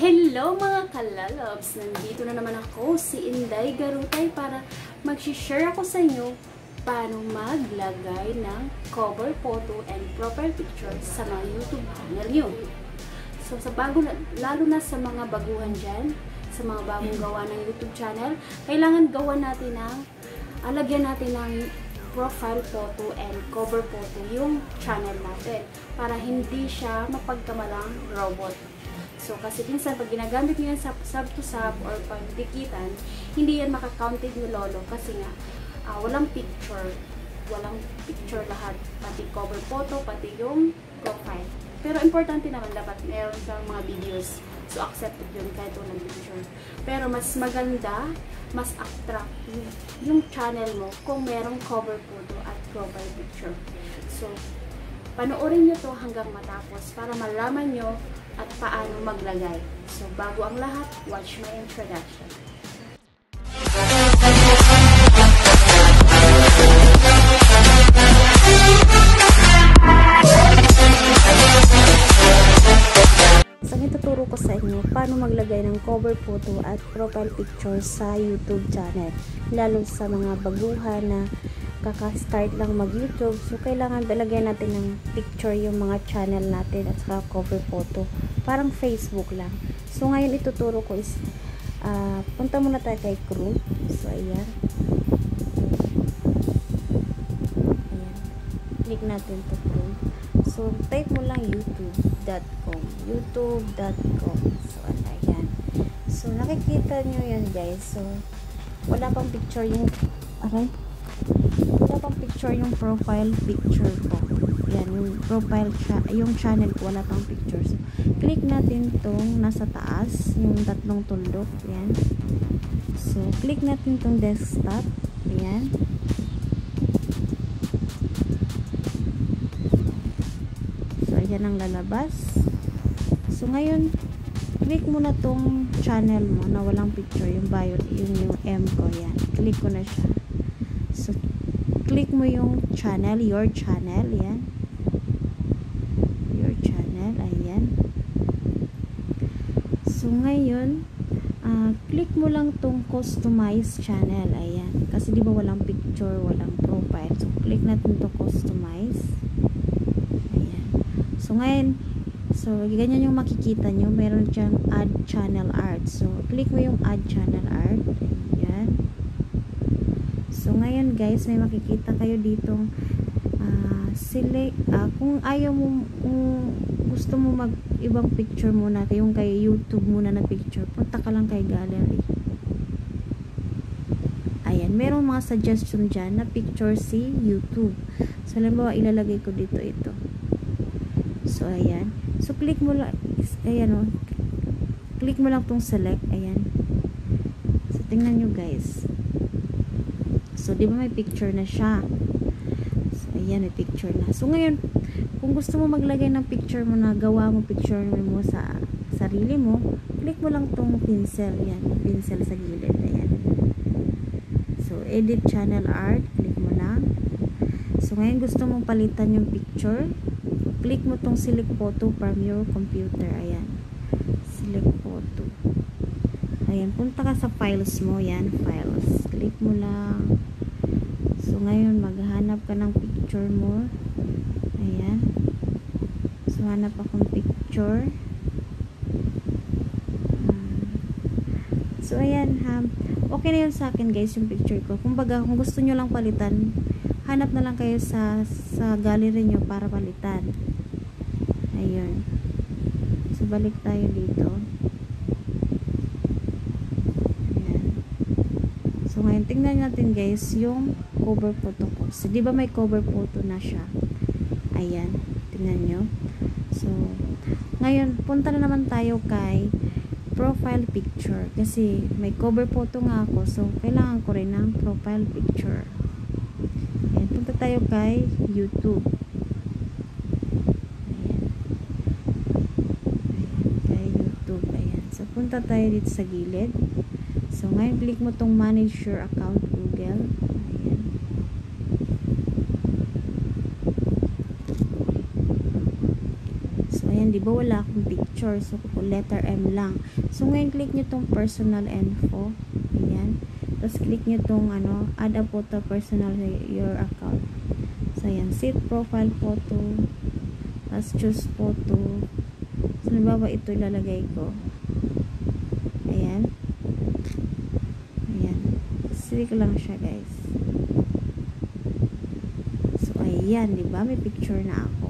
Hello mga kalalabs! Nandito na naman ako, si Inday Garutay, para mag-share ako sa inyo paano maglagay ng cover photo and profile picture sa mga YouTube channel nyo. So, lalo na sa mga baguhan dyan, sa mga bagong gawa ng YouTube channel, kailangan gawa natin alagyan natin ng profile photo and cover photo yung channel natin para hindi siya mapagkamalang robot. So, kasi minsan pag ginagamit nyo yan sa sub to sub or pagdikitan, hindi yan makakounted ni Lolo kasi nga walang picture lahat, pati cover photo, pati yung profile. Pero importante naman dapat meron kang mga videos, so accepted yun kahit walang picture. Pero mas maganda, mas attractive yung channel mo kung merong cover photo at profile picture. So, panoorin nyo to hanggang matapos para malaman nyo at paano maglagay. So, bago ang lahat, watch my introduction. So, ituturo ko sa inyo paano maglagay ng cover photo at profile picture sa YouTube channel. Lalo sa mga baguhan na kaka-start lang mag-YouTube. So, kailangan talagyan natin ng picture yung mga channel natin at saka cover photo. Parang Facebook lang. So, ngayon ituturo ko is punta muna tayo kay Chrome. So, ayan. Ayan. Click natin to Chrome. So, type mo lang youtube.com. youtube.com. So, ayan. So, nakikita nyo yan, guys. So, wala pang picture yung wala pang picture yung profile picture ko. Yan, yung profile, yung channel ko, wala pang pictures. Click natin tong nasa taas, yung tatlong tuldok. Yan. So, click natin tong desktop. Yan. So, ayan ang lalabas. So, ngayon, click mo na tong channel mo na walang picture, yung bio, yung M ko. Yan. Click ko na siya. So, click mo yung channel, your channel, yan. Your channel, ayan. So, ngayon, click mo lang tong customize channel, ayan. Kasi di ba walang picture, walang profile. So, click natin to customize. Ayan. So, ngayon, ganyan yung makikita nyo. Meron dyan add channel art. So, click mo yung add channel art. Ayan. So, ngayon guys, may makikita kayo ditong select, kung ayaw mo, kung gusto mo mag-ibang picture muna, yung kay YouTube muna na picture, punta ka lang kay gallery. Ayan, merong mga suggestion dyan na picture si YouTube. So, halimbawa, ilalagay ko dito ito. So, ayan. So, click mo lang, ayan o, click mo lang tong select, ayan. So, tingnan nyo guys. So, di ba may picture na siya? So, ayan, may picture na. So, ngayon, kung gusto mo maglagay ng picture mo na gawa mo picture mo sa sarili mo, click mo lang tong pencil. Yan, pencil sa gilid. Ayan. So, edit channel art. Click mo lang. So, ngayon gusto mong palitan yung picture. Click mo tong select photo from your computer. Ayan. Select photo. Ayan, punta ka sa files mo. Yan, files. Click mo lang. So, ngayon, maghanap ka ng picture mo. Ayan. So, hanap akong picture. So, ayan, okay na yun sa akin, guys, yung picture ko. Kumbaga, kung gusto nyo lang palitan, hanap na lang kayo sa gallery nyo para palitan. Ayun. So, balik tayo dito. So, ngayon, tingnan natin guys, yung cover photo ko. So, di ba may cover photo na siya? Ayan. Tingnan nyo. So, ngayon, punta na naman tayo kay profile picture. Kasi, may cover photo nga ako. So, kailangan ko rin ng profile picture. Ayan. Punta tayo kay YouTube. Ayan. Ayan. Kay YouTube. Ayan. So, punta tayo dito sa gilid. So, ngayon, click mo tong manage your account Google. Ayan. So, ayan, di ba wala akong picture. So, letter M lang. So, ngayon, click nyo tong personal info. Ayan. Tapos, click nyo tong, add a photo personal your account. So, ayan, set profile photo. Tapos, choose photo. So, nababa ito ilalagay ko. Ayan. Ayan. Select ko lang siya, guys. So, ayan, di ba? May picture na ako.